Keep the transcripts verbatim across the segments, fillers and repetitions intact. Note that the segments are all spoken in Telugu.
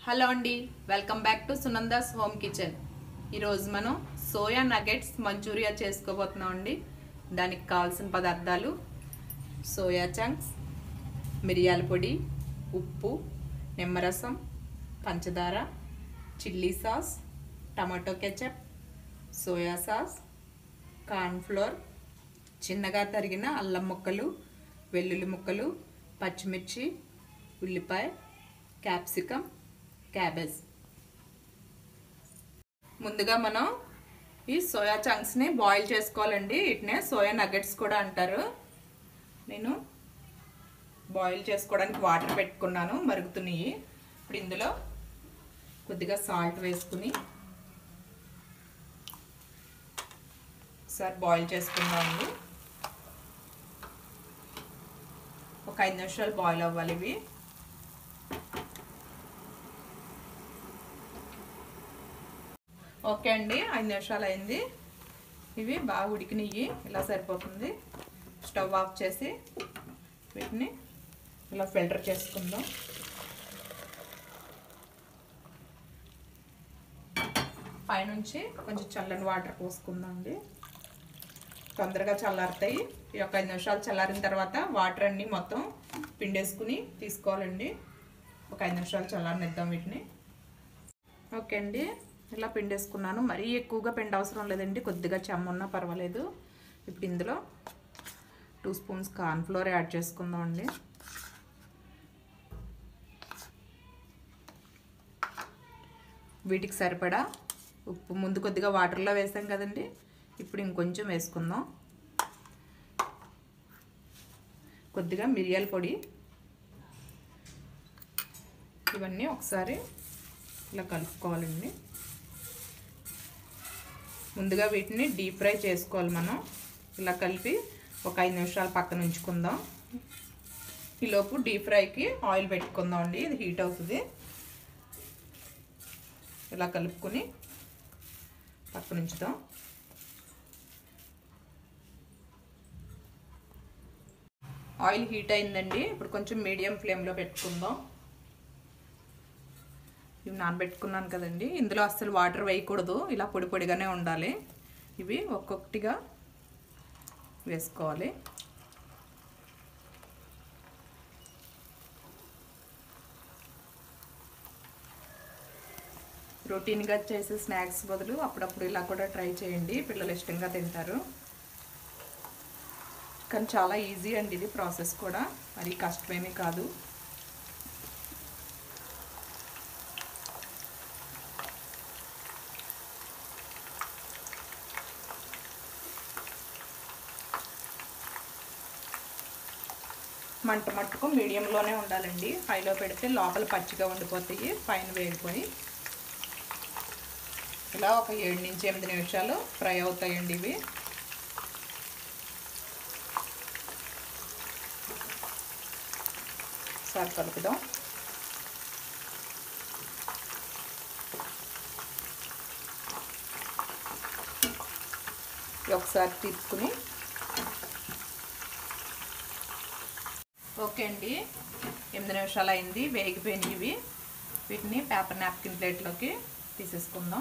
హలో అండి, welcome back to Sunanda's home kitchen. ఈరోజు మనం సోయా నగెట్స్ మంచూరియా చేసుకోబోతున్నాం అండి. దానికి కావాల్సిన పదార్థాలు: సోయా చంక్స్, మిరియాల పొడి, ఉప్పు, నిమ్మరసం, పంచదార, chilli sauce, tomato ketchup, soya sauce, cornflour, చిన్నగా తరిగిన అల్లం ముక్కలు, వెల్లుల్లి ముక్కలు, పచ్చిమిర్చి, ఉల్లిపాయ, క్యాప్సికమ్, క్యాబేజ్. ముందుగా మనం ఈ సోయా చంక్స్ని బాయిల్ చేసుకోవాలండి. వీటినే సోయా నగెట్స్ కూడా అంటారు. నేను బాయిల్ చేసుకోవడానికి వాటర్ పెట్టుకున్నాను, మరుగుతున్నాయి. ఇప్పుడు ఇందులో కొద్దిగా సాల్ట్ వేసుకుని ఒకసారి బాయిల్ చేసుకుందామండి. ఒక ఐదు నిమిషాలు బాయిల్ అవ్వాలి ఇవి. ఓకే అండి, ఐదు నిమిషాలు అయింది. ఇవి బాగా ఉడికినవి, ఇలా సరిపోతుంది. స్టవ్ ఆఫ్ చేసి వీటిని ఇలా ఫిల్టర్ చేసుకుందాం. పైనుంచి కొంచెం చల్లని వాటర్ పోసుకుందాం అండి. తొందరగా చల్లారుతాయి. ఈ ఒక ఐదు నిమిషాలు చల్లారిన తర్వాత వాటర్ అన్నీ మొత్తం పిండేసుకుని తీసుకోవాలండి. ఒక ఐదు నిమిషాలు చల్లారనిద్దాం వీటిని. ఓకే అండి, ఇలా పిండేసుకున్నాను. మరీ ఎక్కువగా పిండి అవసరం లేదండి, కొద్దిగా చెమ్మ ఉన్నా పర్వాలేదు. ఇప్పుడు ఇందులో టూ స్పూన్స్ కార్న్ఫ్లోర్ యాడ్ చేసుకుందాం అండి. వీటికి సరిపడా ఉప్పు ముందు కొద్దిగా వాటర్లో వేసాం కదండి, ఇప్పుడు ఇంకొంచెం వేసుకుందాం. కొద్దిగా మిరియాల పొడి. ఇవన్నీ ఒకసారి ఇలా కలుపుకోవాలండి. ముందుగా వీటిని డీప్ ఫ్రై చేసుకోవాలి మనం. ఇలా కలిపి ఒక ఐదు నిమిషాలు పక్కన ఉంచుకుందాం. ఈలోపు డీప్ ఫ్రైకి ఆయిల్ పెట్టుకుందాం అండి. ఇది హీట్ అవుతుంది. ఇలా కలుపుకొని పక్కన ఉంచుదాం. ఆయిల్ హీట్ అయిందండి. ఇప్పుడు కొంచెం మీడియం ఫ్లేమ్లో పెట్టుకుందాం. ఇవి నానబెట్టుకున్నాను కదండి, ఇందులో అస్సలు వాటర్ వేయకూడదు, ఇలా పొడి పొడిగానే ఉండాలి. ఇవి ఒక్కొక్కటిగా వేసుకోవాలి. రొటీన్గా చేసే స్నాక్స్ బదులు అప్పుడప్పుడు ఇలా కూడా ట్రై చేయండి, పిల్లలు ఇష్టంగా తింటారు. కానీ చాలా ఈజీ అండి ఇది ప్రాసెస్ కూడా, మరి కష్టమేమీ కాదు. మంట మట్టుకు మీడియంలోనే ఉండాలండి. హైలో పెడితే లోపల పచ్చిగా ఉండిపోతాయి, పైన వేగిపోయి. ఇలా ఒక ఏడు నుంచి ఎనిమిది నిమిషాలు ఫ్రై అవుతాయండి ఇవి. ఒకసారి కలుపుదాం. ఒకసారి తీసుకుని ఓకే అండి, ఎనిమిది నిమిషాలు అయింది, వేగిపోయినాయి ఇవి. వీటిని పేపర్ నాప్కిన్ ప్లేట్లోకి తీసేసుకుందాం.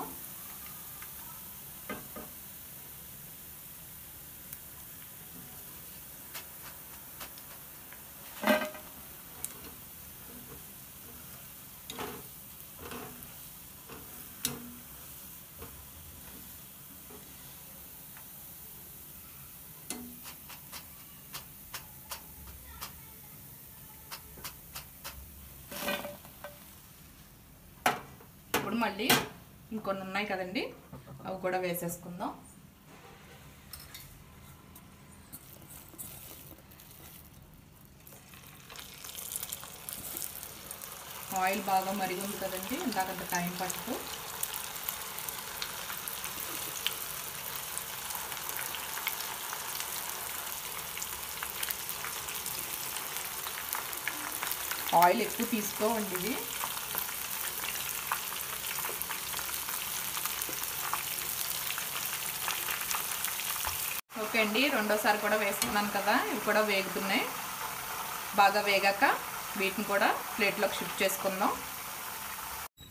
ఇప్పుడు మళ్ళీ ఇంకొన్ని ఉన్నాయి కదండి, అవి కూడా వేసేసుకుందాం. ఆయిల్ బాగా మరిగి ఉంది కదండి, ఇందాకంత టైం పట్టుకు. ఆయిల్ ఎక్కువ తీసుకోవండి ఇది. ఓకే అండి, రెండోసారి కూడా వేసుకున్నాను కదా, ఇవి కూడా వేగుతున్నాయి. బాగా వేగాక వీటిని కూడా ప్లేట్లోకి షిఫ్ట్ చేసుకుందాం.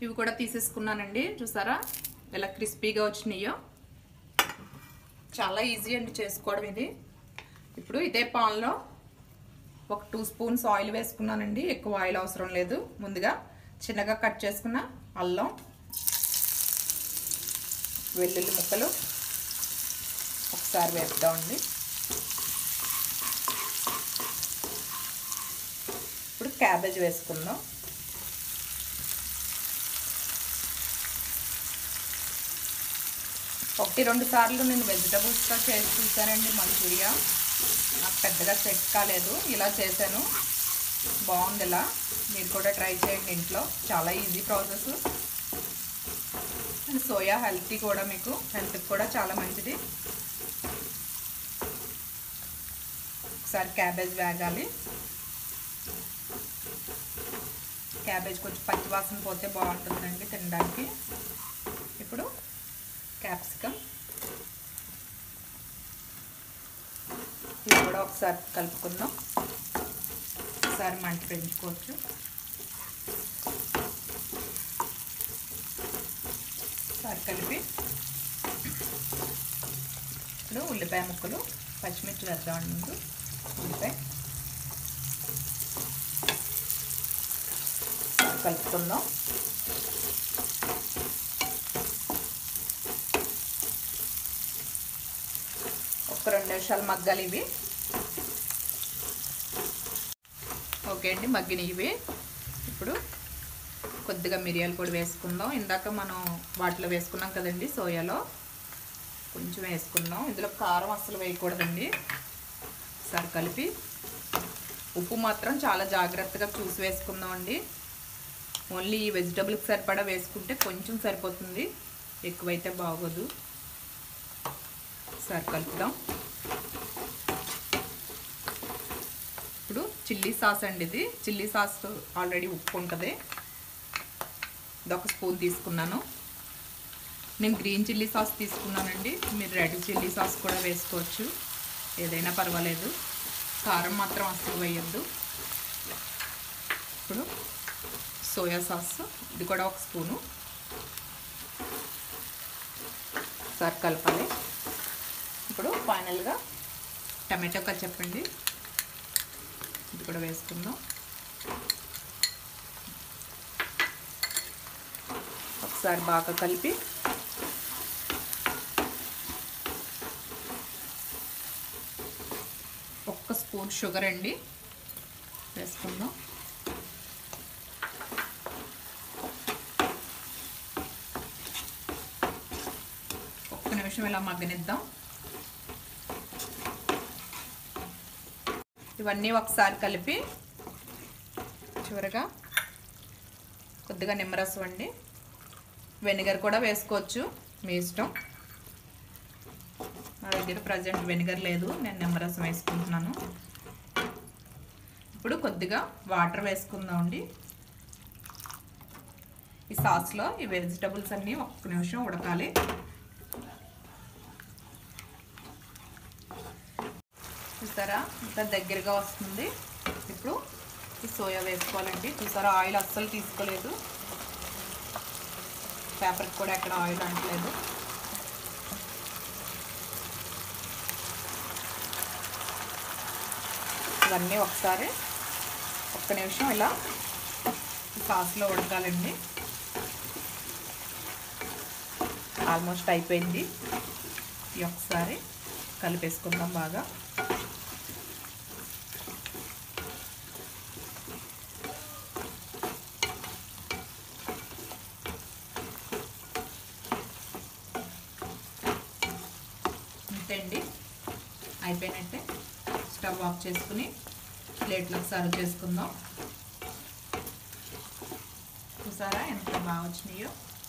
ఇవి కూడా తీసేసుకున్నానండి. చూసారా ఎలా క్రిస్పీగా వచ్చినాయో. చాలా ఈజీ అండి చేసుకోవడం ఇది. ఇప్పుడు ఇదే పాన్లో ఒక టూ స్పూన్స్ ఆయిల్ వేసుకున్నానండి. ఎక్కువ ఆయిల్ అవసరం లేదు. ముందుగా చిన్నగా కట్ చేసుకున్న అల్లం, వెల్లుల్లి ముక్కలు ఒకసారి వేద్దామండి. ఇప్పుడు క్యాబేజ్ వేసుకుందాం. ఒకటి రెండు సార్లు నేను వెజిటబుల్స్తో చేసి చూసానండి మంచూరియా. నాకు పెద్దగా సెట్ కాలేదు. ఇలా చేశాను, బాగుంది. ఇలా మీరు కూడా ట్రై చేయండి ఇంట్లో. చాలా easy process. And soya healthy కూడా, మీకు హెల్త్కి కూడా చాలా మంచిది. ఒకసారి క్యాబేజ్ వేగాలి. క్యాబేజ్ కొంచెం పచ్చివాసన పోతే బాగుంటుందండి తినడానికి. ఇప్పుడు క్యాప్సికమ్ ఇది కూడా ఒకసారి కలుపుకుందాం. ఒకసారి మంట పెంచుకోవచ్చు. ఒకసారి కలిపి ఇప్పుడు ఉల్లిపాయ ముక్కలు, పచ్చిమిర్చి వేద్దామండి. ముందు ఉల్లిపాయ కలుపుకుందాం. ఒక రెండు నిమిషాలు మగ్గాలి ఇవి. ఓకే అండి, మగ్గినవి ఇవి. ఇప్పుడు కొద్దిగా మిరియాలు కూడా వేసుకుందాం. ఇందాక మనం వాటిలో వేసుకున్నాం కదండి సోయాలో, కొంచెం వేసుకుందాం. ఇందులో కారం అస్సలు వేయకూడదండి. ఒకసారి కలిపి ఉప్పు మాత్రం చాలా జాగ్రత్తగా చూసి వేసుకుందాం అండి. ఓన్లీ ఈ వెజిటబుల్కి సరిపడా వేసుకుంటే కొంచెం సరిపోతుంది, ఎక్కువైతే బాగోదు. ఒకసారి కలుపుదాం. ఇప్పుడు చిల్లీ సాస్ అండి. ఇది చిల్లీ సాస్ ఆల్రెడీ ఉప్పు ఉంటుంది. ఇదొక స్పూన్ తీసుకున్నాను. నేను గ్రీన్ చిల్లీ సాస్ తీసుకున్నానండి. మీరు రెడ్ చిల్లీ సాస్ కూడా వేసుకోవచ్చు, ఏదైనా పర్వాలేదు. కారం మాత్రం అస్సలు వేయద్దు. ఇప్పుడు సోయా సాస్, ఇది కూడా ఒక స్పూను. ఒకసారి కలపాలి. ఇప్పుడు ఫైనల్గా టమాటో కచప్ అండి, ఇది కూడా వేసుకుందాం. ఒకసారి బాగా కలిపి ఒక్క స్పూన్ షుగర్ అండి వేసుకుందాం. ఒక్క నిమిషం ఇలా మగ్గనిద్దాం. ఇవన్నీ ఒకసారి కలిపి చివరగా కొద్దిగా నిమ్మరసం అండి, వెనిగర్ కూడా వేసుకోవచ్చు, మీ ఇష్టం. నా దగ్గర ప్రజెంట్ వెనిగర్ లేదు, నేను నిమ్మరసం వేసుకుంటున్నాను. ఇప్పుడు కొద్దిగా వాటర్ వేసుకుందాం అండి. ఈ సాస్లో ఈ వెజిటబుల్స్ అన్నీ ఒక్క నిమిషం ఉడకాలి. చూసారా ఇంకా దగ్గరగా వస్తుంది. ఇప్పుడు ఈ సోయా వేసుకోవాలండి. చూసారా ఆయిల్ అస్సలు తీసుకోలేదు, పేపర్కి కూడా ఎక్కడ ఆయిల్ అంటలేదు. ఇవన్నీ ఒకసారి ఒక్క నిమిషం ఇలా సాస్లో ఉడకాలండి. ఆల్మోస్ట్ అయిపోయింది. ఈ ఒకసారి కలిపేసుకుందాం బాగా. అండి అయిపోయినట్టే. స్టవ్ ఆఫ్ చేసుకుని ప్లేట్లోకి సర్వ్ చేసుకుందాం. చూసారా ఎంత బాగా వచ్చినాయో.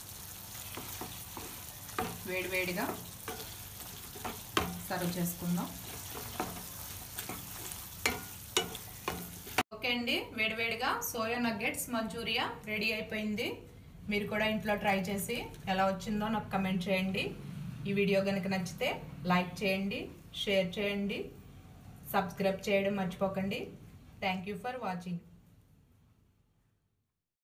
వేడివేడిగా సర్వ్ చేసుకుందాం. ఓకే అండి, వేడివేడిగా సోయా నగ్గెట్స్ మంచూరియా రెడీ అయిపోయింది. మీరు కూడా ఇంట్లో ట్రై చేసి ఎలా వచ్చిందో నాకు కమెంట్ చేయండి. ఈ వీడియో కనుక నచ్చితే లైక్ చేయండి, షేర్ చేయండి, సబ్స్క్రైబ్ చేయడం మర్చిపోకండి. Thank you for watching.